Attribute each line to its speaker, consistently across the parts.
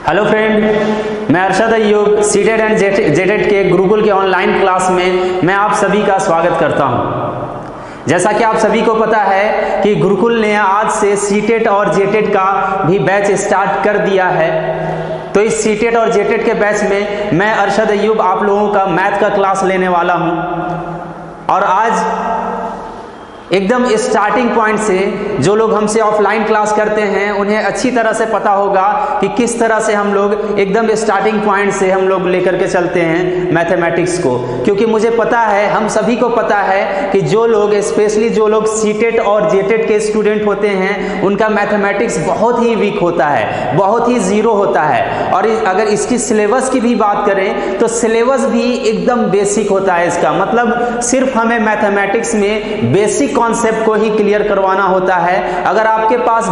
Speaker 1: Hello friend, मैं Arshad Ayyub CTET and JTET के गुरुकुल के ऑनलाइन क्लास में मैं आप सभी का स्वागत करता हूं। जैसा कि आप सभी को पता है कि गुरुकुल ने आज से सीटेट और जेटेट का भी बैच स्टार्ट कर दिया है। तो इस सीटेट और जेटेट के बैच में मैं अरशद अय्यूब आप लोगों का मैथ का क्लास लेने वाला हूं। और आज एकदम स्टार्टिंग पॉइंट से जो लोग हमसे ऑफलाइन क्लास करते हैं उन्हें अच्छी तरह से पता होगा कि किस तरह से हम लोग एकदम स्टार्टिंग पॉइंट से हम लोग लेकर के चलते हैं मैथमेटिक्स को। क्योंकि मुझे पता है, हम सभी को पता है कि जो लोग स्पेशली जो लोग सीटेट और जेटेट के स्टूडेंट होते हैं उनका मैथमेटिक्स बहुत ही वीक होता है, बहुत ही जीरो होता है। और अगर इसकी सिलेबस की भी बात करें तो सिलेबस भी एकदम बेसिक होता है। इसका मतलब सिर्फ हमें मैथमेटिक्स में बेसिक कॉन्सेप्ट को ही क्लियर करवाना होता है। अगर आपके पास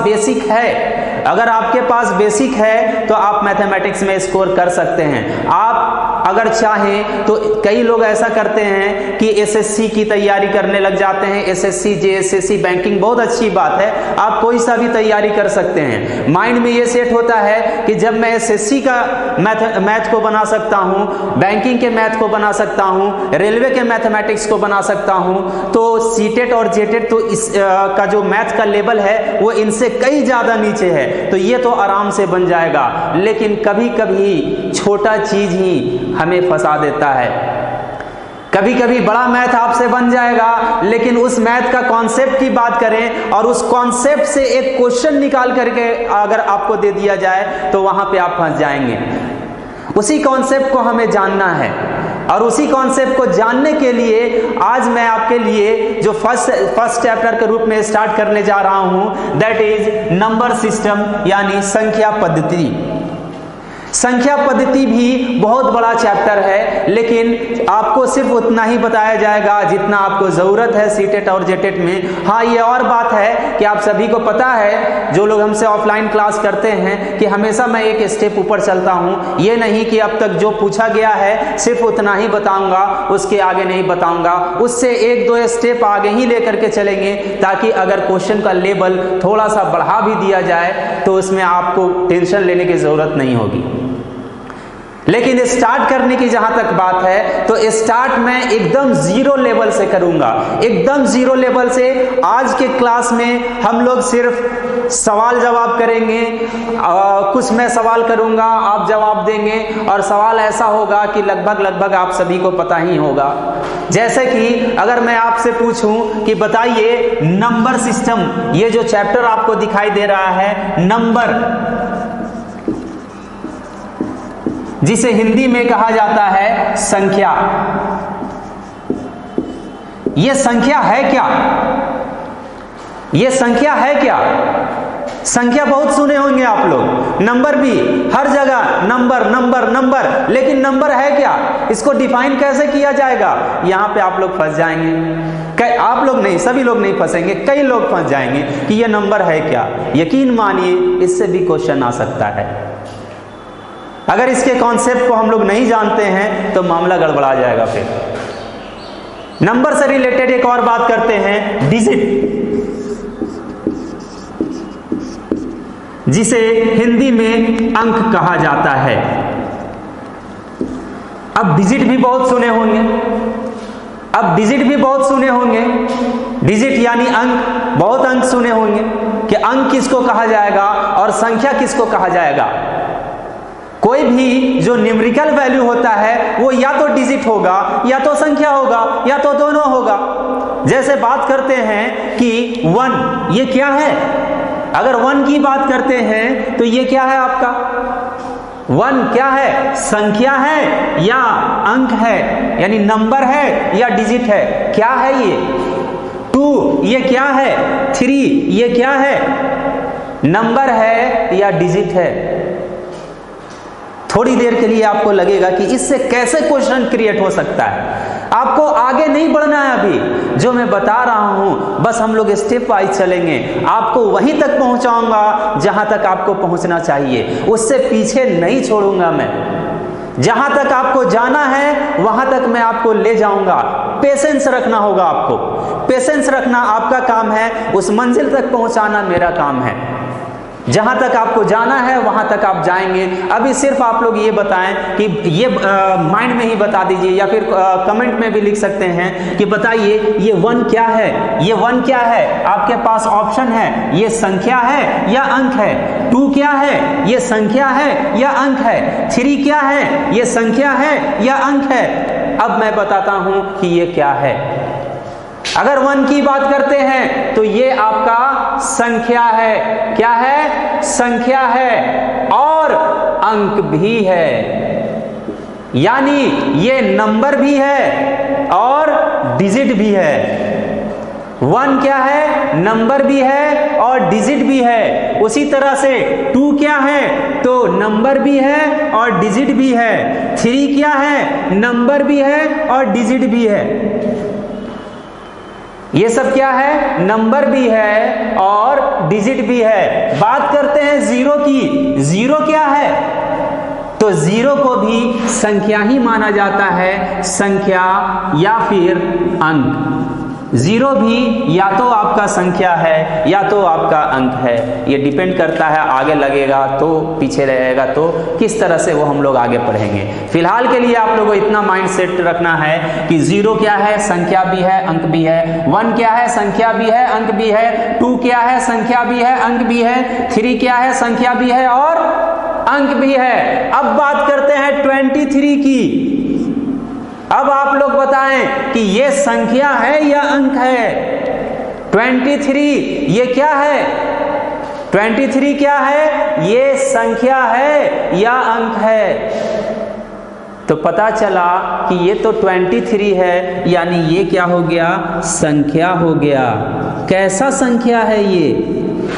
Speaker 1: बेसिक है तो आप मैथमेटिक्स में स्कोर कर सकते हैं। आप अगर चाहें तो कई लोग ऐसा करते हैं कि एसएससी की तैयारी करने लग जाते हैं। एसएससी, जेएसएससी, बैंकिंग बहुत अच्छी बात है, आप कोई सा भी तैयारी कर सकते हैं। माइंड में ये सेट होता है कि जब मैं एसएससी का मैथ को बना सकता हूं, बैंकिंग के मैथ को बना सकता हूं, रेलवे के मैथमेटिक्स को बना सकता हूं, तो सीटेट और जेटेट तो इस का जो मैथ का लेवल है वो इनसे कई ज्यादा नीचे है, तो ये तो आराम से बन जाएगा। लेकिन कभी कभी छोटा चीज ही हमें फंसा देता है। कभी कभी बड़ा मैथ आपसे बन जाएगा, लेकिन उस मैथ का कॉन्सेप्ट की बात करें और उस कॉन्सेप्ट से एक क्वेश्चन निकाल करके अगर आपको दे दिया जाए तो वहां पे आप फंस जाएंगे। उसी कॉन्सेप्ट को हमें जानना है और उसी कॉन्सेप्ट को जानने के लिए आज मैं आपके लिए जो फर्स्ट चैप्टर के रूप में स्टार्ट करने जा रहा हूं, दैट इज नंबर सिस्टम, यानी संख्या पद्धति। संख्या पद्धति भी बहुत बड़ा चैप्टर है, लेकिन आपको सिर्फ उतना ही बताया जाएगा जितना आपको जरूरत है सीटेट और जेटेट में। हाँ, ये और बात है कि आप सभी को पता है, जो लोग हमसे ऑफलाइन क्लास करते हैं, कि हमेशा मैं एक स्टेप ऊपर चलता हूं। ये नहीं कि अब तक जो पूछा गया है सिर्फ उतना ही बताऊंगा, उसके आगे नहीं बताऊंगा, उससे एक दो स्टेप आगे ही लेकर के चलेंगे, ताकि अगर क्वेश्चन का लेवल थोड़ा सा बढ़ा भी दिया जाए तो उसमें आपको टेंशन लेने की जरूरत नहीं होगी। लेकिन स्टार्ट करने की जहां तक बात है तो स्टार्ट मैं एकदम जीरो लेवल से करूंगा, एकदम जीरो लेवल से। आज के क्लास में हम लोग सिर्फ सवाल जवाब करेंगे। कुछ मैं सवाल करूंगा, आप जवाब देंगे, और सवाल ऐसा होगा कि लगभग आप सभी को पता ही होगा। जैसे कि अगर मैं आपसे पूछूं कि बताइए नंबर सिस्टम, ये जो चैप्टर आपको दिखाई दे रहा है नंबर, जिसे हिंदी में कहा जाता है संख्या, ये संख्या है क्या? ये संख्या है क्या? संख्या बहुत सुने होंगे आप लोग, नंबर भी हर जगह, नंबर नंबर नंबर, लेकिन नंबर है क्या? इसको डिफाइन कैसे किया जाएगा? यहां पे आप लोग फंस जाएंगे। आप लोग नहीं, सभी लोग नहीं फंसेंगे, कई लोग फंस जाएंगे कि ये नंबर है क्या। यकीन मानिए इससे भी क्वेश्चन आ सकता है। अगर इसके कॉन्सेप्ट को हम लोग नहीं जानते हैं तो मामला गड़बड़ा जाएगा। फिर नंबर से रिलेटेड एक और बात करते हैं, डिजिट, जिसे हिंदी में अंक कहा जाता है। अब डिजिट भी बहुत सुने होंगे, डिजिट यानी अंक, बहुत अंक सुने होंगे कि अंक किसको कहा जाएगा और संख्या किसको कहा जाएगा। कोई भी जो न्यूमेरिकल वैल्यू होता है वो या तो डिजिट होगा, या तो संख्या होगा, या तो दोनों होगा। जैसे बात करते हैं कि 1, ये क्या है? अगर 1 की बात करते हैं तो ये क्या है आपका? 1 क्या है? संख्या है या अंक है, यानी नंबर है या डिजिट है? क्या है ये? 2 ये क्या है? 3 ये क्या है? नंबर है या डिजिट है? थोड़ी देर के लिए आपको लगेगा कि इससे कैसे क्वेश्चन क्रिएट हो सकता है। आपको आगे नहीं बढ़ना है अभी, जो मैं बता रहा हूं बस हम लोग स्टेप वाइज चलेंगे। आपको वहीं तक पहुंचाऊंगा जहां तक आपको पहुंचना चाहिए, उससे पीछे नहीं छोड़ूंगा मैं। जहां तक आपको जाना है वहां तक मैं आपको ले जाऊंगा। पेशेंस रखना होगा आपको, पेशेंस रखना आपका काम है, उस मंजिल तक पहुंचाना मेरा काम है। जहां तक आपको जाना है वहां तक आप जाएंगे। अभी सिर्फ आप लोग ये बताएं कि ये माइंड में ही बता दीजिए या फिर कमेंट में भी लिख सकते हैं कि बताइए ये 1 क्या है, ये 1 क्या है। आपके पास ऑप्शन है, ये संख्या है या अंक है। 2 क्या है, ये संख्या है या अंक है। 3 क्या है, ये संख्या है या अंक है। अब मैं बताता हूं कि ये क्या है। अगर 1 की बात करते हैं तो ये आपका संख्या है। क्या है? संख्या है और अंक भी है, यानी ये नंबर भी है और डिजिट भी है। 1 क्या है? नंबर भी है और डिजिट भी है। उसी तरह से 2 क्या है? तो नंबर भी है और डिजिट भी है। 3 क्या है? नंबर भी है और डिजिट भी है। ये सब क्या है? नंबर भी है और डिजिट भी है। बात करते हैं 0 की। 0 क्या है? तो 0 को भी संख्या ही माना जाता है, संख्या या फिर अंक। 0 भी या तो आपका संख्या है या तो आपका अंक है। ये डिपेंड करता है, आगे लगेगा तो पीछे रहेगा तो किस तरह से वो हम लोग आगे पढ़ेंगे। फिलहाल के लिए आप लोगों को इतना माइंड सेट रखना है कि 0 क्या है? संख्या भी है, अंक भी है। 1 क्या है? संख्या भी है, अंक भी है। 2 क्या है? संख्या भी है, अंक भी है। 3 क्या है? संख्या भी है और अंक भी है। अब बात करते हैं 23 की। अब आप लोग बताएं कि ये संख्या है या अंक है। 23 ये क्या है? 23 क्या है? ये संख्या है या अंक है। तो पता चला कि ये तो 23 है, यानी ये क्या हो गया? संख्या हो गया। कैसा संख्या है ये?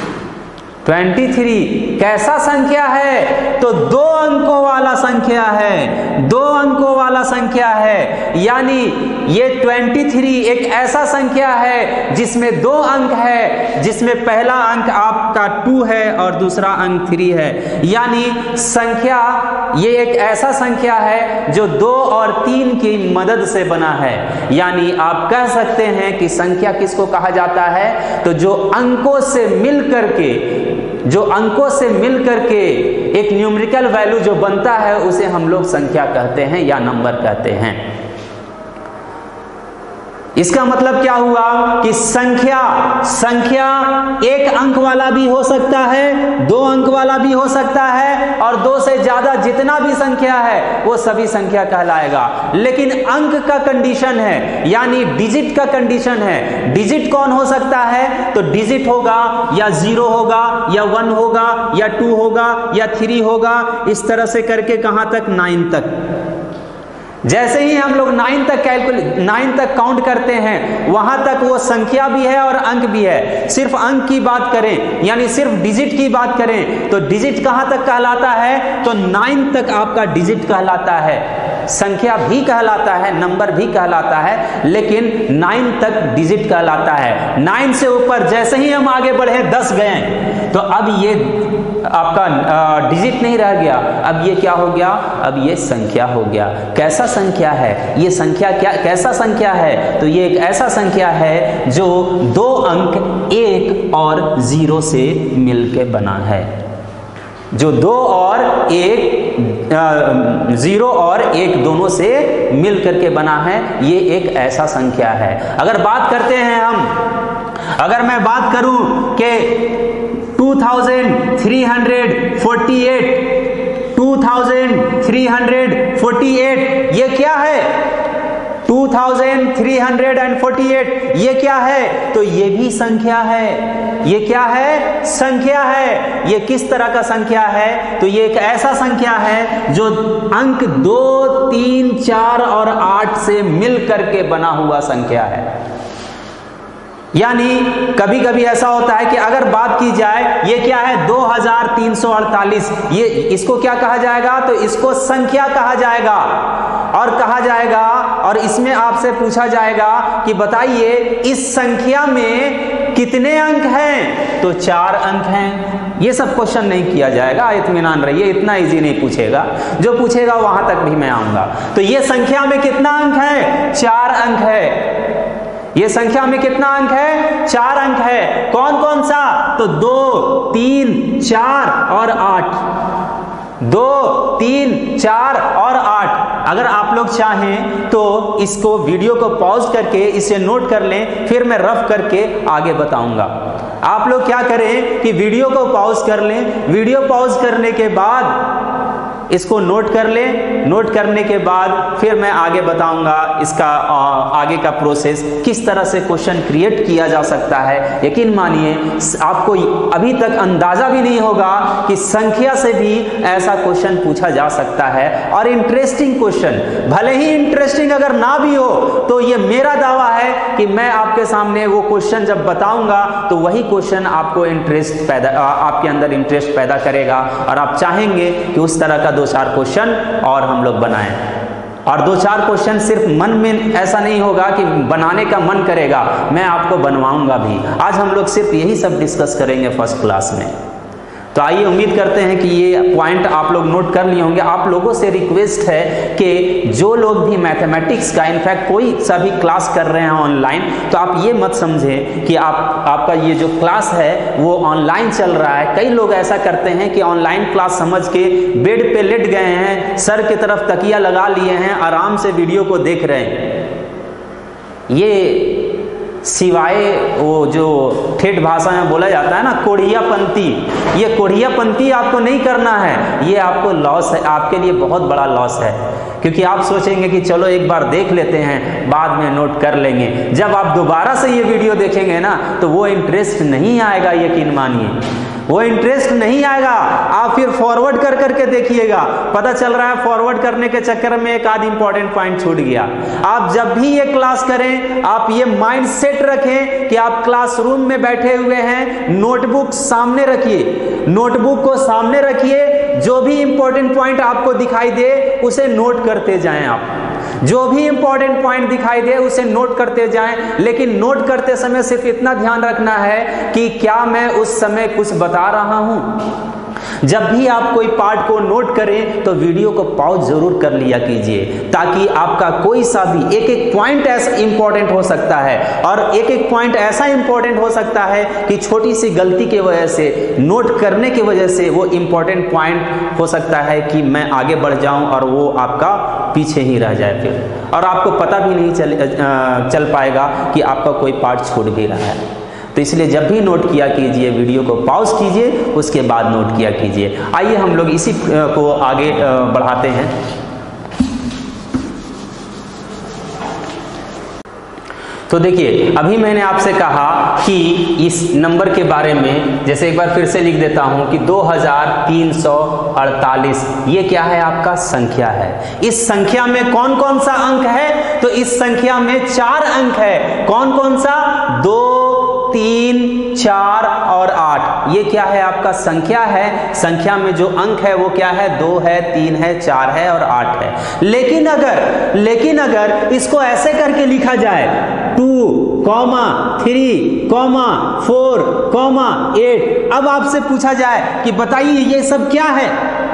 Speaker 1: 23 कैसा संख्या है? तो 2 अंकों वाला संख्या है। 2 अंकों वाला संख्या है, यानी ये 23 एक ऐसा संख्या है जिसमें 2 अंक है, जिसमें पहला अंक आपका 2 है और दूसरा अंक 3 है। यानी संख्या ये एक ऐसा संख्या है जो 2 और 3 की मदद से बना है। यानी आप कह सकते हैं कि संख्या किसको कहा जाता है? तो जो अंकों से मिल करके एक न्यूमेरिकल वैल्यू जो बनता है उसे हम लोग संख्या कहते हैं या नंबर कहते हैं। इसका मतलब क्या हुआ कि संख्या 1 अंक वाला भी हो सकता है, 2 अंक वाला भी हो सकता है और 2 से ज्यादा जितना भी संख्या है वो सभी संख्या कहलाएगा। लेकिन अंक का कंडीशन है, यानी डिजिट का कंडीशन है। डिजिट कौन हो सकता है? तो डिजिट होगा या 0 होगा या 1 होगा या 2 होगा या 3 होगा, इस तरह से करके कहां तक? 9 तक। जैसे ही हम लोग 9 तक काउंट करते हैं वहां तक वो संख्या भी है और अंक भी है। सिर्फ अंक की बात करें, यानी सिर्फ डिजिट की बात करें, तो डिजिट कहां तक कहलाता है? तो 9 तक आपका डिजिट कहलाता है। संख्या भी कहलाता है, नंबर भी कहलाता है, लेकिन 9 तक डिजिट कहलाता है। 9 से ऊपर जैसे ही हम आगे बढ़े 10 गए, तो अब ये आपका डिजिट नहीं रह गया, अब ये क्या हो गया? अब ये संख्या हो गया। कैसा संख्या है ये? संख्या कैसा संख्या है? तो ये एक ऐसा संख्या है जो 2 अंक 1 और 0 से मिलके बना है। जो 2 और 1 0 और 1 दोनों से मिल करके बना है, ये एक ऐसा संख्या है। अगर बात करते हैं अगर मैं बात करूं कि 2348 ये क्या है? 2348 ये क्या है? तो ये भी संख्या है। ये क्या है? संख्या है। ये किस तरह का संख्या है? तो ये एक ऐसा संख्या है जो अंक 2, 3, 4 और 8 से मिल करके बना हुआ संख्या है। यानी कभी कभी ऐसा होता है कि अगर बात की जाए, ये क्या है? 2348, ये इसको क्या कहा जाएगा? तो इसको संख्या कहा जाएगा और इसमें आपसे पूछा जाएगा कि बताइए इस संख्या में कितने अंक हैं? तो 4 अंक हैं। ये सब क्वेश्चन नहीं किया जाएगा, इत्मीनान रहिए, इतना इजी नहीं पूछेगा। जो पूछेगा वहां तक भी मैं आऊंगा। तो ये संख्या में कितना अंक है? 4 अंक है। ये संख्या में कितना अंक है? 4 अंक है। कौन कौन सा? तो 2, 3, 4 और 8। 2, 3, 4 और 8। अगर आप लोग चाहें तो इसको वीडियो को पॉज करके इसे नोट कर लें, फिर मैं रफ करके आगे बताऊंगा। आप लोग क्या करें कि वीडियो को पॉज कर लें, वीडियो पॉज करने के बाद इसको नोट कर लें, नोट करने के बाद फिर मैं आगे बताऊंगा इसका आगे का प्रोसेस, किस तरह से क्वेश्चन क्रिएट किया जा सकता है। यकीन मानिए आपको अभी तक अंदाजा भी नहीं होगा कि संख्या से भी ऐसा क्वेश्चन पूछा जा सकता है, और इंटरेस्टिंग क्वेश्चन। भले ही इंटरेस्टिंग अगर ना भी हो तो ये मेरा दावा है कि मैं आपके सामने वो क्वेश्चन जब बताऊंगा तो वही क्वेश्चन आपको इंटरेस्ट पैदा, आपके अंदर इंटरेस्ट पैदा करेगा, और आप चाहेंगे कि उस तरह का 2-4 क्वेश्चन और हम लोग बनाएं। और 2-4 क्वेश्चन सिर्फ मन में ऐसा नहीं होगा कि बनाने का मन करेगा, मैं आपको बनवाऊंगा भी। आज हम लोग सिर्फ यही सब डिस्कस करेंगे फर्स्ट क्लास में। तो आइए, उम्मीद करते हैं कि ये पॉइंट आप लोग नोट कर लिए होंगे। आप लोगों से रिक्वेस्ट है कि जो लोग भी मैथमेटिक्स का, इनफैक्ट कोई सा भी क्लास कर रहे हैं ऑनलाइन, तो आप ये मत समझें कि आपका ये जो क्लास है वो ऑनलाइन चल रहा है। कई लोग ऐसा करते हैं कि ऑनलाइन क्लास समझ के बेड पे लेट गए हैं, सर की तरफ तकिया लगा लिए हैं, आराम से वीडियो को देख रहे हैं। ये सिवाय वो जो ठेठ भाषा में बोला जाता है ना, कोढ़ियापंती, ये कोढ़ियापंती आपको नहीं करना है। ये आपको लॉस है, आपके लिए बहुत बड़ा लॉस है, क्योंकि आप सोचेंगे कि चलो एक बार देख लेते हैं, बाद में नोट कर लेंगे। जब आप दोबारा से ये वीडियो देखेंगे ना तो वो इंटरेस्ट नहीं आएगा, यकीन मानिए वो इंटरेस्ट नहीं आएगा। आप फिर फॉरवर्ड कर करके देखिएगा, पता चल रहा है फॉरवर्ड करने के चक्कर में एक आध इंपॉर्टेंट पॉइंट छूट गया। आप जब भी ये क्लास करें, आप ये माइंड सेट रखें कि आप क्लासरूम में बैठे हुए हैं, नोटबुक सामने रखिए, नोटबुक को सामने रखिए, जो भी इंपॉर्टेंट पॉइंट आपको दिखाई दे उसे नोट करते जाएं। आप जो भी इंपॉर्टेंट पॉइंट दिखाई दे उसे नोट करते जाएं, लेकिन नोट करते समय सिर्फ इतना ध्यान रखना है कि क्या मैं उस समय कुछ बता रहा हूं। जब भी आप कोई पार्ट को नोट करें तो वीडियो को पॉज जरूर कर लिया कीजिए, ताकि आपका कोई सा भी एक एक पॉइंट ऐसा इंपॉर्टेंट हो सकता है, और एक एक पॉइंट ऐसा इंपॉर्टेंट हो सकता है कि छोटी सी गलती की वजह से, नोट करने की वजह से वो इंपॉर्टेंट पॉइंट हो सकता है कि मैं आगे बढ़ जाऊं और वो आपका पीछे ही रह जाए फिर, और आपको पता भी नहीं चल पाएगा कि आपका कोई पार्ट छूट भी रहा है। तो इसलिए जब भी नोट किया कीजिए, वीडियो को पॉज कीजिए, उसके बाद नोट किया कीजिए। आइए हम लोग इसी को आगे बढ़ाते हैं। तो देखिए, अभी मैंने आपसे कहा कि इस नंबर के बारे में, जैसे एक बार फिर से लिख देता हूं कि 2348 ये क्या है? आपका संख्या है। इस संख्या में कौन कौन सा अंक है? तो इस संख्या में 4 अंक है। कौन कौन सा? 2, 3, 4 और 8। ये क्या है? आपका संख्या है। संख्या में जो अंक है वो क्या है? 2 है, 3 है, 4 है और 8 है। लेकिन अगर इसको ऐसे करके लिखा जाए 2, 3, 4, 8, अब आपसे पूछा जाए कि बताइए ये सब क्या है?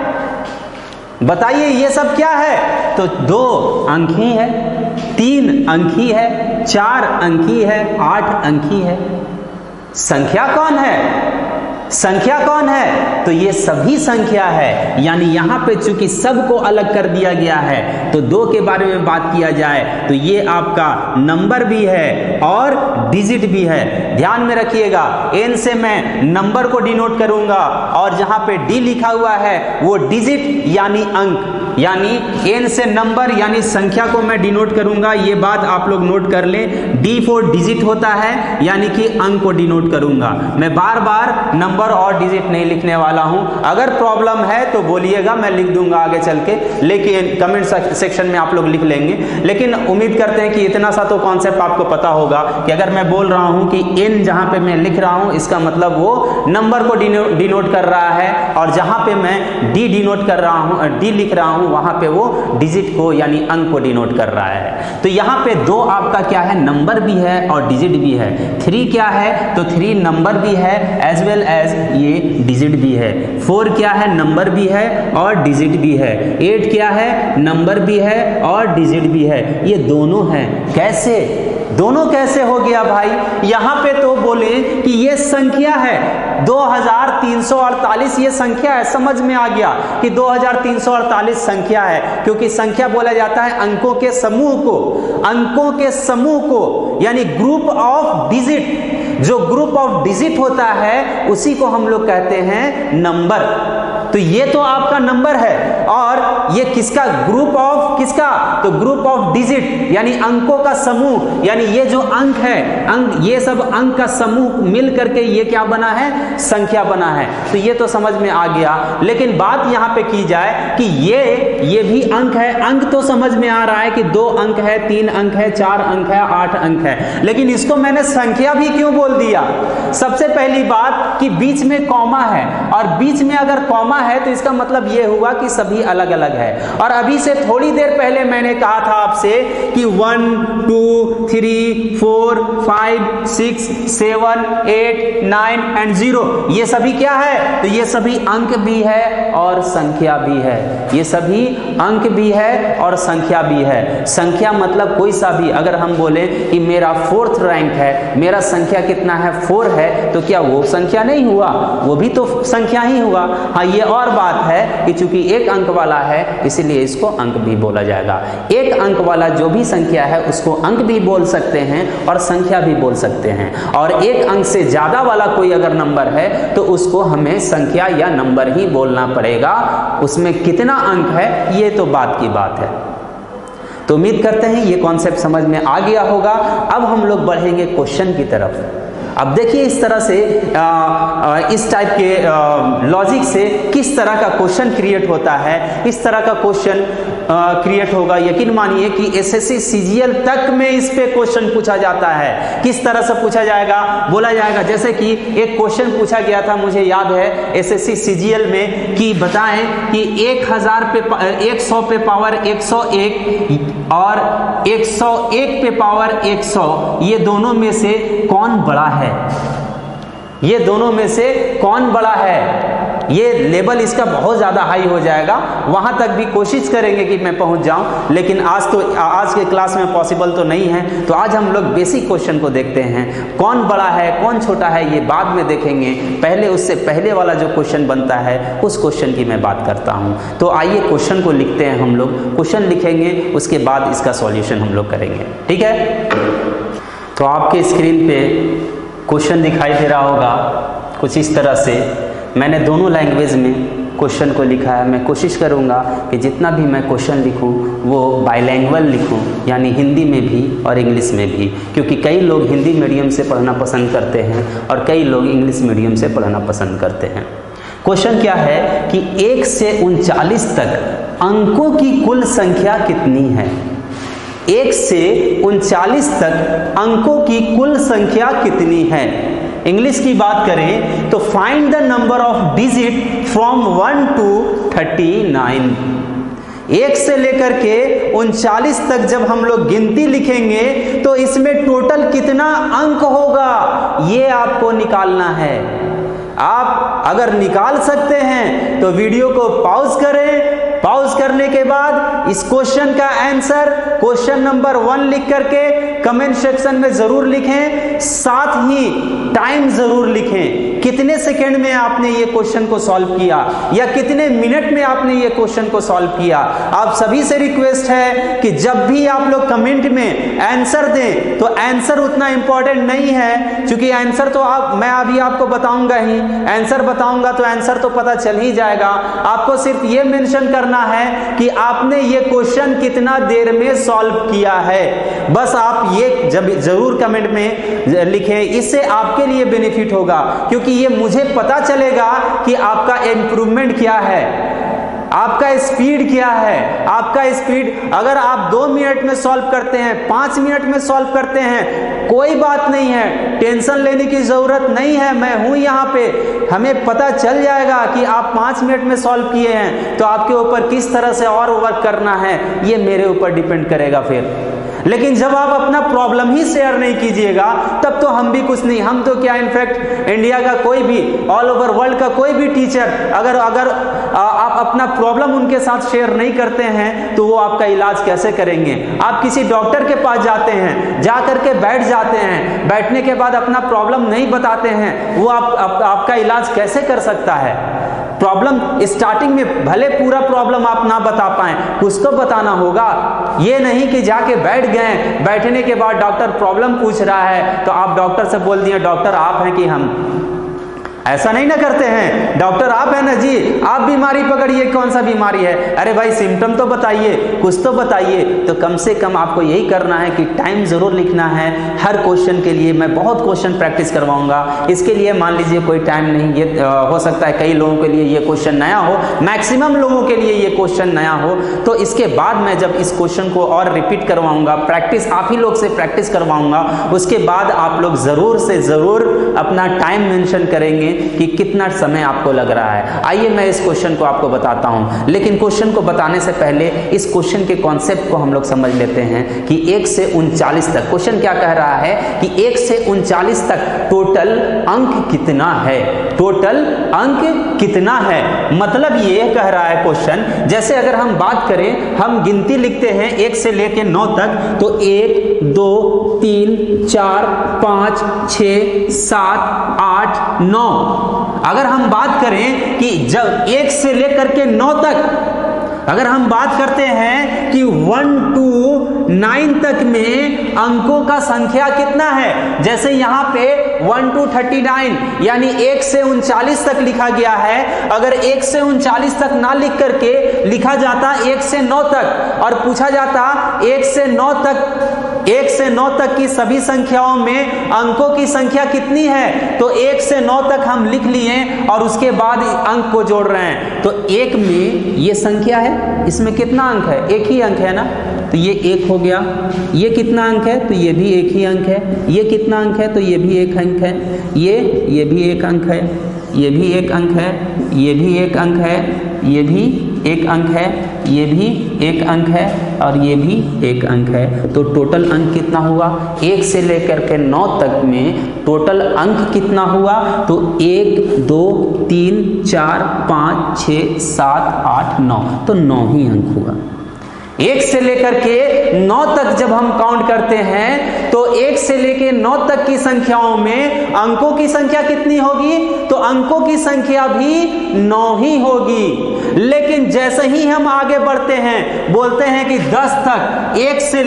Speaker 1: बताइए ये सब क्या है? तो 2 अंक ही है, 3 अंक ही है, 4 अंक ही है, 8 अंक ही है। संख्या कौन है? संख्या कौन है? तो ये सभी संख्या है। यानी यहां पे चूंकि सबको अलग कर दिया गया है, तो 2 के बारे में बात किया जाए तो ये आपका नंबर भी है और डिजिट भी है। ध्यान में रखिएगा, n से मैं नंबर को डिनोट करूंगा, और जहां पे d लिखा हुआ है वो डिजिट यानी अंक, यानी n से नंबर यानी संख्या को मैं डिनोट करूंगा। ये बात आप लोग नोट कर लें। d फॉर डिजिट होता है, यानी कि अंक को डिनोट करूंगा। मैं बार बार नंबर और डिजिट नहीं लिखने वाला हूं। अगर प्रॉब्लम है तो बोलिएगा, मैं लिख दूंगा आगे चल के, लेकिन कमेंट सेक्शन में आप लोग लिख लेंगे। लेकिन उम्मीद करते हैं कि इतना सा तो कॉन्सेप्ट आपको पता होगा कि अगर मैं बोल रहा हूं कि n जहां पे मैं लिख रहा हूं, इसका मतलब वो नंबर को डिनोट कर रहा है, और जहां पे मैं d डिनोट कर रहा हूं, d लिख रहा हूं, वहां पे वो डिजिट को यानी अंक को डिनोट कर रहा है। तो यहां पे 2 आपका क्या है? नंबर भी है और डिजिट भी है। 3 क्या है? तो 3 नंबर भी है एज वेल एज ये डिजिट भी है। 4 क्या है? नंबर भी है और डिजिट भी है। 8 क्या है? नंबर भी है और डिजिट भी है। ये दोनों हैं। कैसे? दोनों कैसे हो गया भाई? यहां पे तो बोले कि ये संख्या है 2348, ये संख्या है, समझ में आ गया कि 2348 संख्या है, क्योंकि संख्या बोला जाता है अंकों के समूह को, यानी ग्रुप ऑफ डिजिट। जो ग्रुप ऑफ डिजिट होता है उसी को हम लोग कहते हैं नंबर। तो ये तो आपका नंबर है, और ये किसका? ग्रुप ऑफ किसका? तो ग्रुप ऑफ डिजिट यानी अंकों का समूह, यानी ये जो अंक है, ये सब अंक का समूह मिल करके ये क्या बना है? संख्या बना है। तो ये तो समझ में आ गया, लेकिन बात यहां पे की जाए कि ये भी अंक है। अंक तो समझ में आ रहा है कि 2 अंक है, 3 अंक है, 4 अंक है, 8 अंक है, लेकिन इसको मैंने संख्या भी क्यों बोल दिया? सबसे पहली बात कि बीच में कॉमा है, और बीच में अगर कॉमा है तो इसका मतलब यह हुआ कि सभी अलग अलग है। और अभी से थोड़ी देर पहले मैंने कहा था आपसे कि 1 2 3 4 5 6 7 8 9 एंड 0 ये सभी क्या है? तो ये सभी अंक भी है और संख्या भी है। ये सभी अंक भी है और संख्या भी है। संख्या मतलब कोई सा भी, अगर हम बोले कि मेरा 4th रैंक है, मेरा संख्या कितना है? 4 है, तो क्या वो संख्या नहीं हुआ? वो भी तो संख्या ही हुआ। हाँ, ये और बात है कि चूंकि 1 अंक वाला है इसीलिए इसको अंक भी बोला जाएगा। 1 अंक वाला जो भी संख्या है उसको अंक भी बोल सकते हैं और संख्या भी बोल सकते हैं, और 1 अंक से ज्यादा वाला कोई अगर नंबर है तो उसको हमें संख्या या नंबर ही बोलना पड़ेगा। उसमें कितना अंक है ये तो बात की बात है। तो उम्मीद करते हैं ये कॉन्सेप्ट समझ में आ गया होगा। अब हम लोग बढ़ेंगे क्वेश्चन की तरफ। अब देखिए इस तरह से इस टाइप के लॉजिक से किस तरह का क्वेश्चन क्रिएट होता है। इस तरह का क्वेश्चन क्रिएट होगा, यकीन मानिए कि एसएससी सीजीएल तक में इस पे क्वेश्चन पूछा जाता है। किस तरह से पूछा जाएगा? बोला जाएगा जैसे कि एक क्वेश्चन पूछा गया था, मुझे याद है एसएससी सीजीएल में, कि बताएं कि 100 पे पावर 101 और 101 पे पावर 100 ये दोनों में से कौन बड़ा है? ये दोनों में से कौन बड़ा है? ये लेवल इसका बहुत ज़्यादा हाई हो जाएगा, वहाँ तक भी कोशिश करेंगे कि मैं पहुँच जाऊँ, लेकिन आज के क्लास में पॉसिबल तो नहीं है। तो आज हम लोग बेसिक क्वेश्चन को देखते हैं। कौन बड़ा है कौन छोटा है ये बाद में देखेंगे, पहले उससे पहले वाला जो क्वेश्चन बनता है उस क्वेश्चन की मैं बात करता हूँ। तो आइए क्वेश्चन को लिखते हैं हम लोग। क्वेश्चन लिखेंगे उसके बाद इसका सॉल्यूशन हम लोग करेंगे, ठीक है? तो आपके स्क्रीन पे क्वेश्चन दिखाई दे रहा होगा कुछ इस तरह से। मैंने दोनों लैंग्वेज में क्वेश्चन को लिखा है। मैं कोशिश करूंगा कि जितना भी मैं क्वेश्चन लिखूं वो बाइलैंग्वेज लिखूं, यानी हिंदी में भी और इंग्लिश में भी, क्योंकि कई लोग हिंदी मीडियम से पढ़ना पसंद करते हैं और कई लोग इंग्लिश मीडियम से पढ़ना पसंद करते हैं। क्वेश्चन क्या है कि 1 से 39 तक अंकों की कुल संख्या कितनी है? 1 से 39 तक अंकों की कुल संख्या कितनी है? इंग्लिश की बात करें तो find the number of digit from 1 to 39। 1 से लेकर के 39 तक जब हम लोग गिनती लिखेंगे तो इसमें टोटल कितना अंक होगा ये आपको निकालना है। आप अगर निकाल सकते हैं तो वीडियो को पॉज करें। पॉज करने के बाद इस क्वेश्चन का आंसर क्वेश्चन नंबर 1 लिख करके कमेंट सेक्शन में जरूर लिखें, साथ ही टाइम जरूर लिखें। कितने सेकंड में आपने ये क्वेश्चन को सॉल्व किया या कितने मिनट में आपने ये क्वेश्चन को सॉल्व किया। आप सभी से रिक्वेस्ट है कि जब भी आप लोग कमेंट में आंसर दें तो आंसर उतना इंपॉर्टेंट नहीं है, क्योंकि आंसर तो मैं अभी आपको बताऊंगा ही, आंसर बताऊंगा तो आंसर तो पता चल ही जाएगा। आपको सिर्फ ये मेंशन करना है कि आपने ये क्वेश्चन कितना देर में सॉल्व किया है। बस आप ये जरूर कमेंट में लिखें, इससे आपके लिए बेनिफिट होगा, क्योंकि ये मुझे पता चलेगा कि आपका इंप्रूवमेंट क्या है, आपका स्पीड क्या है। आपका स्पीड अगर आप 2 मिनट में सॉल्व करते हैं, 5 मिनट में सॉल्व करते हैं, कोई बात नहीं है, टेंशन लेने की जरूरत नहीं है। मैं हूं यहाँ पे, हमें पता चल जाएगा कि आप 5 मिनट में सॉल्व किए हैं, तो आपके ऊपर किस तरह से और वर्क करना है ये मेरे ऊपर डिपेंड करेगा। फिर लेकिन जब आप अपना प्रॉब्लम ही शेयर नहीं कीजिएगा तब तो हम भी कुछ नहीं, हम तो क्या, इनफैक्ट इंडिया का कोई भी, ऑल ओवर वर्ल्ड का कोई भी टीचर अगर आप अपना प्रॉब्लम उनके साथ शेयर नहीं करते हैं तो वो आपका इलाज कैसे करेंगे। आप किसी डॉक्टर के पास जाते हैं, जा करके बैठ जाते हैं, बैठने के बाद अपना प्रॉब्लम नहीं बताते हैं, वो आपका इलाज कैसे कर सकता है। प्रॉब्लम स्टार्टिंग में भले पूरा प्रॉब्लम आप ना बता पाएं, कुछ तो बताना होगा। ये नहीं कि जाके बैठ गए, बैठने के बाद डॉक्टर प्रॉब्लम पूछ रहा है तो आप डॉक्टर से बोल दिए डॉक्टर आप हैं कि हम, ऐसा नहीं ना करते हैं। डॉक्टर आप है ना जी, आप बीमारी पकड़िए, कौन सा बीमारी है, अरे भाई सिम्टम तो बताइए, कुछ तो बताइए। तो कम से कम आपको यही करना है कि टाइम जरूर लिखना है हर क्वेश्चन के लिए। मैं बहुत क्वेश्चन प्रैक्टिस करवाऊंगा, इसके लिए मान लीजिए कोई टाइम नहीं, ये हो सकता है कई लोगों के लिए ये क्वेश्चन नया हो, मैक्सिमम लोगों के लिए ये क्वेश्चन नया हो। तो इसके बाद मैं जब इस क्वेश्चन को और रिपीट करवाऊंगा, प्रैक्टिस आप ही लोग से प्रैक्टिस करवाऊंगा, उसके बाद आप लोग जरूर से जरूर अपना टाइम मेंशन करेंगे कि कितना समय आपको लग रहा है। आइए मैं इस क्वेश्चन को आपको बताता हूं, लेकिन क्वेश्चन को बताने से पहले इस क्वेश्चन के कॉन्सेप्ट को हम लोग समझ लेते हैं कि 1 से 39 तक क्वेश्चन क्या कह रहा है कि 1 से 39 तक टोटल अंक कितना है, टोटल अंक कितना है। मतलब ये कह रहा है क्वेश्चन, जैसे अगर हम बात करें, हम गिनती लिखते हैं 1 से लेकर 9 तक, तो 1 2 3 4 5 6 7 8 9। अगर हम बात करें कि जब 1 से लेकर के 9 तक अगर हम बात करते हैं कि 1 to 9 तक में अंकों का संख्या कितना है, जैसे यहाँ पे 1 to 39 यानी 1 से 39 तक लिखा गया है। अगर 1 से 39 तक ना लिख करके लिखा जाता 1 से 9 तक और पूछा जाता 1 से 9 तक की सभी संख्याओं में अंकों की संख्या कितनी है, तो 1 से 9 तक हम लिख लिए और उसके बाद अंक को जोड़ रहे हैं। तो 1 में ये संख्या है, इसमें कितना अंक है, एक ही अंक है ना, तो ये 1 हो गया। ये कितना अंक है, तो ये भी एक ही अंक है। ये कितना अंक है, तो ये भी एक अंक है। ये भी एक अंक है, ये भी एक अंक है, ये भी एक अंक है, ये भी एक अंक है, ये भी एक अंक है और ये भी एक अंक है। तो टोटल अंक कितना हुआ, 1 से लेकर के 9 तक में टोटल अंक कितना हुआ, तो 1 2 3 4 5 6 7 8 9, तो 9 ही अंक हुआ। 1 से लेकर के 9 तक जब हम काउंट करते हैं तो 1 से लेकर 9 तक की संख्याओं में अंकों की संख्या कितनी होगी, तो अंकों की संख्या भी 9 ही होगी। लेकिन जैसे ही हम आगे बढ़ते हैं, बोलते हैं कि 10 तक, 1 से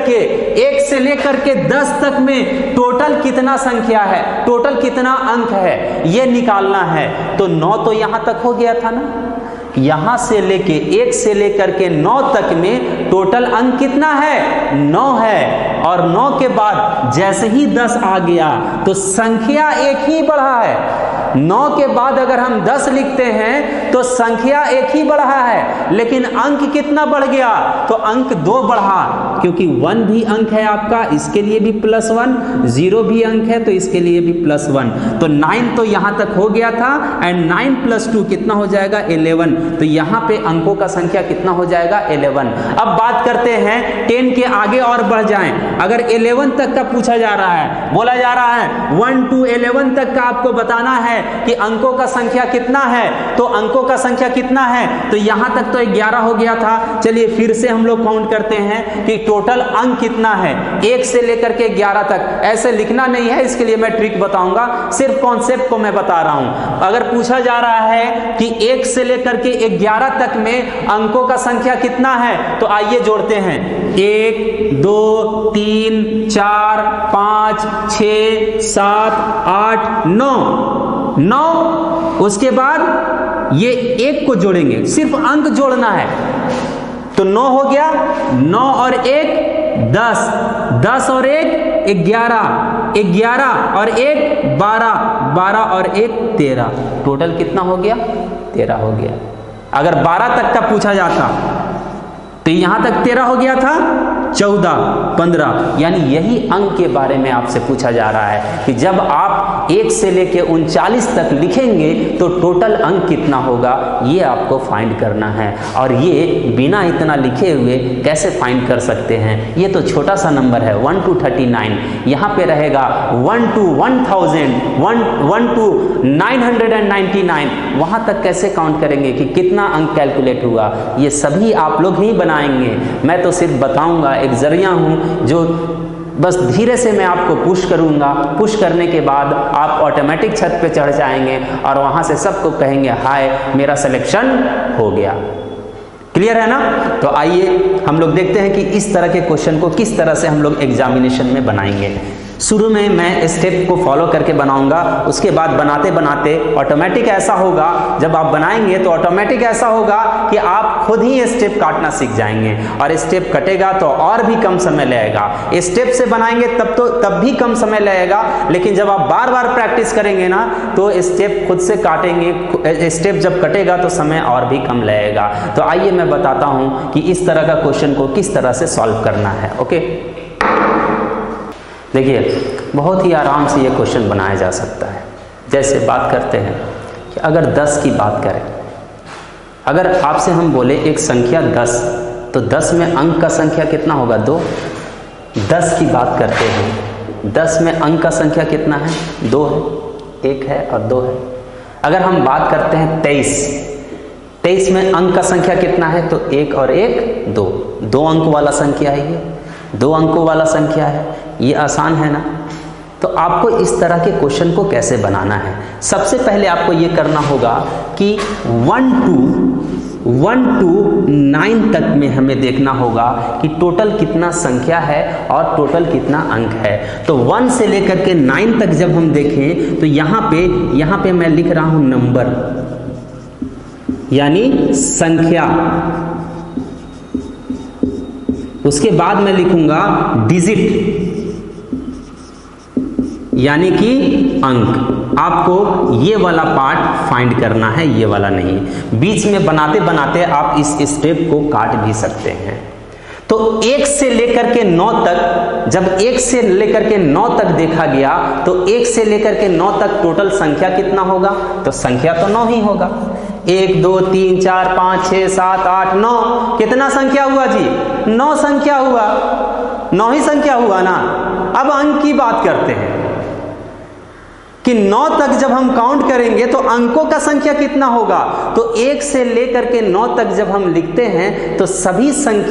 Speaker 1: लेकर के 10 तक में टोटल कितना संख्या है, टोटल कितना अंक है, ये निकालना है। तो 9 तो यहां तक हो गया था ना, यहां से लेके 1 से लेकर के 9 तक में टोटल अंक कितना है, 9 है। और 9 के बाद जैसे ही 10 आ गया तो संख्या एक ही बढ़ा है। 9 के बाद अगर हम 10 लिखते हैं तो संख्या एक ही बढ़ा है, लेकिन अंक कितना बढ़ गया, तो अंक 2 बढ़ा, क्योंकि 1 भी अंक है आपका, इसके लिए भी +1, 0 भी अंक है तो इसके लिए भी +1। तो 9 तो यहां तक हो गया था एंड 9 + 2 कितना हो जाएगा, 11। तो यहां पे अंकों का संख्या कितना हो जाएगा, 11। अब बात करते हैं 10 के आगे और बढ़ जाएं। अगर 11 तक का पूछा जा रहा है, बोला जा रहा है 1 to 11 तक का आपको बताना है कि अंकों का संख्या कितना है, तो अंकों का संख्या कितना है, तो यहां तक तो 11 हो गया था। चलिए फिर से हम लोग काउंट करते हैं कि टोटल अंक कितना है 1 से लेकर के 11 तक। ऐसे लिखना नहीं है, इसके लिए मैं ट्रिक बताऊंगा, सिर्फ कॉन्सेप्ट को मैं बता रहा हूं। अगर पूछा जा रहा है कि 1 से लेकर के 11 तक में अंकों का संख्या कितना है, तो आइए जोड़ते हैं 1 2 3 4 5 6 7 8 9। उसके बाद ये 1 को जोड़ेंगे, सिर्फ अंक जोड़ना है, तो 9 हो गया। 9 और 1 10, 10 और 1 11, 11 और 1 12, 12 और 1 13। टोटल कितना हो गया, 13 हो गया। अगर 12 तक का पूछा जाता तो यहां तक 13 हो गया था, 14, 15, यानी यही अंक के बारे में आपसे पूछा जा रहा है कि जब आप 1 से लेके 39 तक लिखेंगे तो टोटल अंक कितना होगा, ये आपको फाइंड करना है। और ये बिना इतना लिखे हुए कैसे फाइंड कर सकते हैं, ये तो छोटा सा नंबर है 1 to 39, यहाँ पे रहेगा 1 to 1000, 1 to 999, वहाँ तक कैसे काउंट करेंगे कि कितना अंक कैलकुलेट हुआ, ये सभी आप लोग ही बनाएंगे। मैं तो सिर्फ बताऊंगा, एक जरिया हूँ जो बस धीरे से मैं आपको पुश करूंगा। पुश करने के बाद आप ऑटोमेटिक छत पे चढ़ जाएंगे और वहाँ से सबको कहेंगे हाय मेरा सिलेक्शन हो गया। क्लियर है ना? तो आइए हम लोग देखते हैं कि इस तरह के क्वेश्चन को किस तरह से हम लोग एग्जामिनेशन में बनाएंगे। शुरू में मैं स्टेप को फॉलो करके बनाऊंगा, उसके बाद बनाते बनाते ऑटोमेटिक ऐसा होगा, जब आप बनाएंगे तो ऑटोमेटिक ऐसा होगा कि आप खुद ही स्टेप काटना सीख जाएंगे। और स्टेप कटेगा तो और भी कम समय लगेगा, स्टेप से बनाएंगे तब भी कम समय लगेगा, लेकिन जब आप बार बार प्रैक्टिस करेंगे ना तो स्टेप खुद से काटेंगे, स्टेप जब कटेगा तो समय और भी कम लगेगा। तो आइए मैं बताता हूं कि इस तरह का क्वेश्चन को किस तरह से सॉल्व करना है। ओके, देखिए बहुत ही आराम से ये क्वेश्चन बनाया जा सकता है। जैसे बात करते हैं कि अगर 10 की बात करें, अगर आपसे हम बोले एक संख्या 10, तो 10 में अंक का संख्या कितना होगा, 2। 10 की बात करते हैं, 10 में अंक का संख्या कितना है, 2 है, 1 है और 2 है। अगर हम बात करते हैं 23 में अंक का संख्या कितना है, तो 1 और 1 2, 2 अंक वाला संख्या है, ये 2 अंकों वाला संख्या है। ये आसान है ना? तो आपको इस तरह के क्वेश्चन को कैसे बनाना है, सबसे पहले आपको ये करना होगा कि 1 to 9 तक में हमें देखना होगा कि टोटल कितना संख्या है और टोटल कितना अंक है। तो 1 से लेकर के 9 तक जब हम देखें तो यहाँ पे मैं लिख रहा हूं नंबर, यानी संख्या, उसके बाद मैं लिखूंगा डिजिट यानी कि अंक। आपको ये वाला पार्ट फाइंड करना है, ये वाला नहीं। बीच में बनाते बनाते आप इस स्टेप को काट भी सकते हैं। तो 1 से लेकर के 9 तक, जब 1 से लेकर के 9 तक देखा गया तो 1 से लेकर के 9 तक टोटल संख्या कितना होगा, तो संख्या तो 9 ही होगा। 1 2 3 4 5 6 7 8 9, कितना संख्या हुआ जी, 9 संख्या हुआ, 9 ही संख्या हुआ ना। अब अंक की बात करते हैं कि 9 तक जब हम काउंट करेंगे तो अंकों का संख्या कितना होगा, तो 1 से लेकर के 9 तक जब हम लिखते हैं तो सभी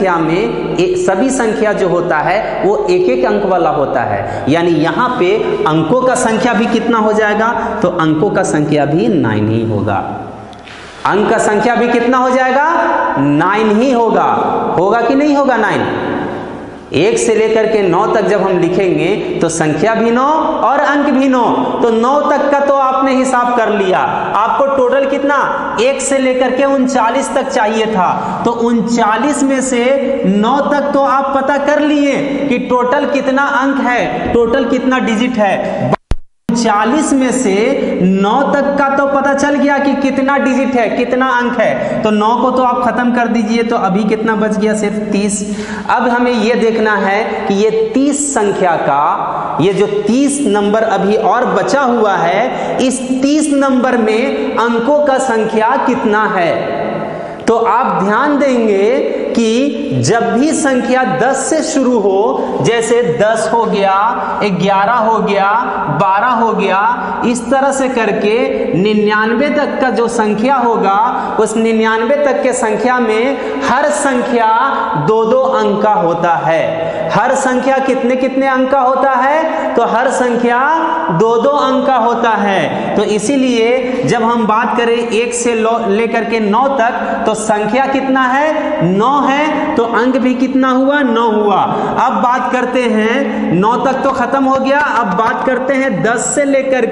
Speaker 1: संख्या जो होता है वो 1-1 अंक वाला होता है। यानी यहाँ पे अंकों का संख्या भी कितना हो जाएगा, तो अंकों का संख्या भी 9 ही होगा। अंक का संख्या भी कितना हो जाएगा, 9 ही होगा। होगा कि नहीं होगा 9? 1 से लेकर के 9 तक जब हम लिखेंगे तो संख्या भी 9 और अंक भी 9, तो 9 तक का तो आपने हिसाब कर लिया। आपको टोटल कितना 1 से लेकर के 39 तक चाहिए था, तो 39 में से 9 तक तो आप पता कर लिए कि टोटल कितना अंक है, टोटल कितना डिजिट है। 40 में से 9 तक का तो पता चल गया कि कितना डिजिट है, कितना अंक है, तो 9 को तो आप खत्म कर दीजिए। तो अभी कितना बच गया, सिर्फ 30। अब हमें यह देखना है कि ये 30 संख्या का, ये जो 30 नंबर अभी और बचा हुआ है, इस 30 नंबर में अंकों का संख्या कितना है। तो आप ध्यान देंगे कि जब भी संख्या 10 से शुरू हो, जैसे 10 हो गया, 11 हो गया, 12 हो गया, इस तरह से करके 99 तक का जो संख्या होगा, उस 99 तक के संख्या में हर संख्या 2-2 अंक का होता है। हर संख्या कितने कितने अंक का होता है, तो हर संख्या 2-2 अंक का होता है। तो इसीलिए जब हम बात करें 1 से लेकर के 9 तक, तो संख्या कितना है, 9 है, तो अंक भी कितना हुआ, 9 हुआ। अब बात करते हैं 9 तक तो खत्म हो गया, अब बात करते हैं 10 से लेकर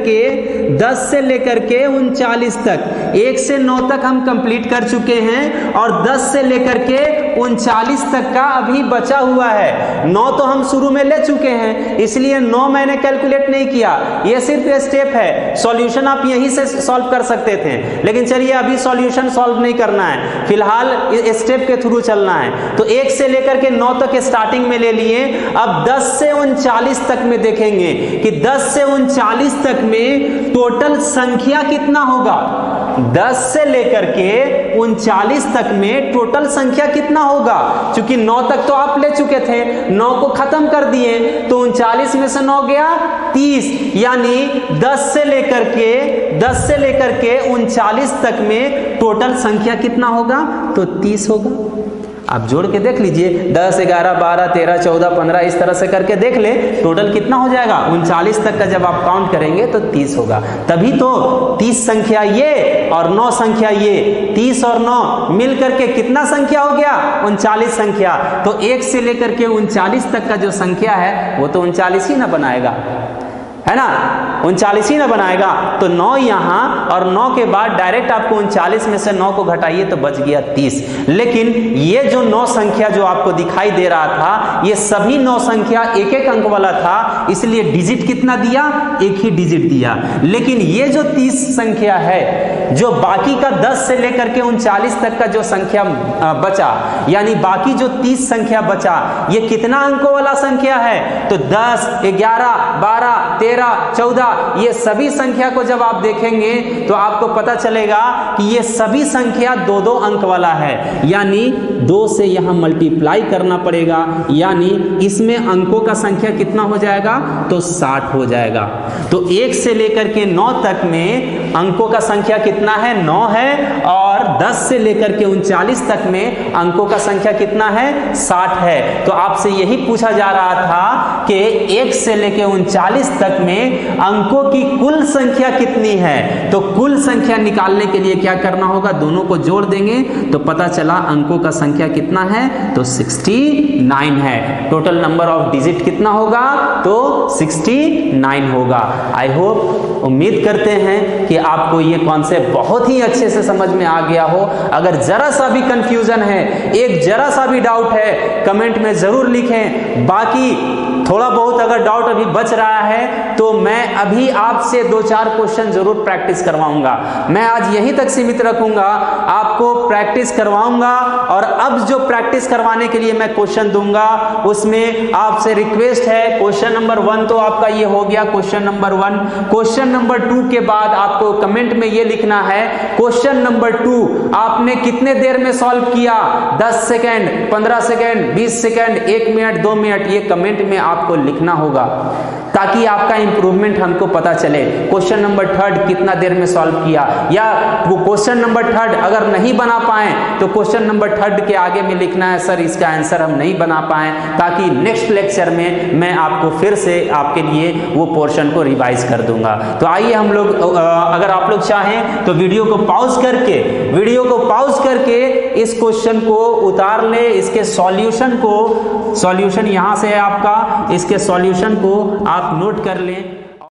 Speaker 1: के 39 तक। 1 से 9 तक हम कंप्लीट कर चुके हैं और 10 से लेकर के 39 तक का अभी बचा हुआ है। 9 तो हम शुरू में ले चुके हैं, इसलिए 9 मैंने कैलकुलेट नहीं किया, ये सिर्फ स्टेप है। सॉल्यूशन आप यहीं से सॉल्व कर सकते थे, लेकिन चलिए अभी सॉल्यूशन सॉल्व नहीं करना है, फिलहाल स्टेप के थ्रू चलना है। तो 1 से लेकर के 9 तक स्टार्टिंग में ले लिए। अब 10 से 39 तक में देखेंगे कि 10 से 39 तक में टोटल संख्या कितना होगा। 10 से लेकर के 39 तक में टोटल संख्या कितना होगा। क्योंकि 9 तक तो आप ले चुके थे, 9 को खत्म कर दिए, तो 39 में से 9 गया 30, यानी 10 से लेकर के 39 तक में टोटल संख्या कितना होगा, तो 30 होगा। आप जोड़ के देख लीजिए, 10, 11, 12, 13, 14, 15 इस तरह से करके देख ले, टोटल कितना हो जाएगा। 39 तक का जब आप काउंट करेंगे तो 30 होगा। तभी तो 30 संख्या ये और 9 संख्या ये, 30 और 9 मिल करके कितना संख्या हो गया, 39 संख्या। तो 1 से लेकर के 39 तक का जो संख्या है वो तो 39 ही ना बनाएगा, है ना, 39 ही ना बनाएगा। तो 9 यहां और 9 के बाद डायरेक्ट आपको 39 में से 9 को घटाइए तो बच गया 30। लेकिन ये जो 9 संख्या जो आपको दिखाई दे रहा था, ये सभी 9 संख्या एक एक अंक वाला था, इसलिए डिजिट कितना दिया, एक ही डिजिट दिया। लेकिन ये जो 30 संख्या है, जो बाकी का 10 से लेकर के 39 तक का जो संख्या बचा, यानी बाकी जो 30 संख्या बचा, ये कितना अंकों वाला संख्या है, तो 10, 11, 12, 13, 14 ये सभी संख्या को जब आप देखेंगे तो आपको पता चलेगा कि ये सभी संख्या 2-2 अंक वाला है, यानी 2 से यहां मल्टीप्लाई करना पड़ेगा, यानी इसमें अंकों का संख्या कितना हो जाएगा, तो 60 हो जाएगा। तो 1 से लेकर के 9 तक में अंकों का संख्या कितना है, 9 है, और 10 से लेकर के 39 तक में अंकों का संख्या कितना है, 60 है। तो आपसे यही पूछा जा रहा था कि 1 से लेकर 39 तक में अंकों की कुल संख्या कितनी है। तो कुल संख्या निकालने के लिए क्या करना होगा, दोनों को जोड़ देंगे तो पता चला अंकों का संख्या कितना है, तो 69 है। टोटल नंबर ऑफ डिजिट कितना होगा, तो 69 होगा। आई होप, उम्मीद करते हैं कि आपको ये कॉन्सेप्ट बहुत ही अच्छे से समझ में आ गया हो। अगर जरा सा भी कंफ्यूजन है, एक जरा सा भी डाउट है, कमेंट में जरूर लिखें। बाकी थोड़ा बहुत अगर डाउट अभी बच रहा है तो मैं अभी आपसे 2-4 क्वेश्चन जरूर प्रैक्टिस करवाऊंगा। मैं आज यहीं तक सीमित रखूंगा, आपको प्रैक्टिस करवाऊंगा। और अब जो प्रैक्टिस करवाने के लिए मैं क्वेश्चन दूंगा उसमें आपसे रिक्वेस्ट है, क्वेश्चन नंबर 1 तो आपका ये हो गया, क्वेश्चन नंबर 1। क्वेश्चन नंबर 2 के बाद आपको कमेंट में ये लिखना है, क्वेश्चन नंबर 2 आपने कितने देर में सॉल्व किया, 10 second, 15 second, 20 second, 1 minute, 2 minute, ये कमेंट में आपको लिखना होगा ताकि आपका इंप्रूवमेंट हमको पता चले। क्वेश्चन नंबर 3 कितना देर में सॉल्व किया, या वो क्वेश्चन नंबर 3 अगर नहीं बना पाए तो क्वेश्चन नंबर 3 के आगे में लिखना है, सर इसका आंसर हम नहीं बना पाए, ताकि नेक्स्ट लेक्चर में मैं आपको फिर से आपके लिए वो पोर्शन को रिवाइज कर दूंगा। तो आइए हम लोग, अगर आप लोग चाहें तो वीडियो को पॉज करके इस क्वेश्चन को उतार ले, इसके सॉल्यूशन यहां से है आपका, इसके सॉल्यूशन को आप नोट कर लें।